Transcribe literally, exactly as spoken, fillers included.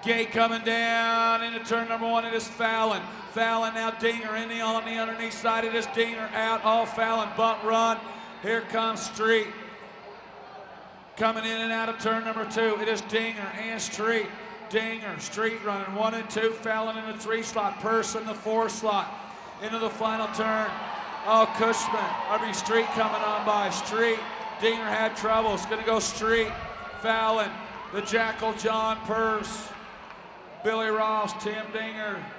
Gate coming down into turn number one. It is Fallon. Fallon now Dinger in the on the underneath side. It is Dinger out. All Fallon bump run. Here comes Street. Coming in and out of turn number two. It is Dinger and Street. Dinger, Street running one and two. Fallon in the three slot. Purse in the four slot. Into the final turn. Oh, Cushman. I mean Street coming on by. Street. Dinger had trouble. It's going to go Street. Fallon. The Jackal John Purse. Billy Ross, Tim Dinger,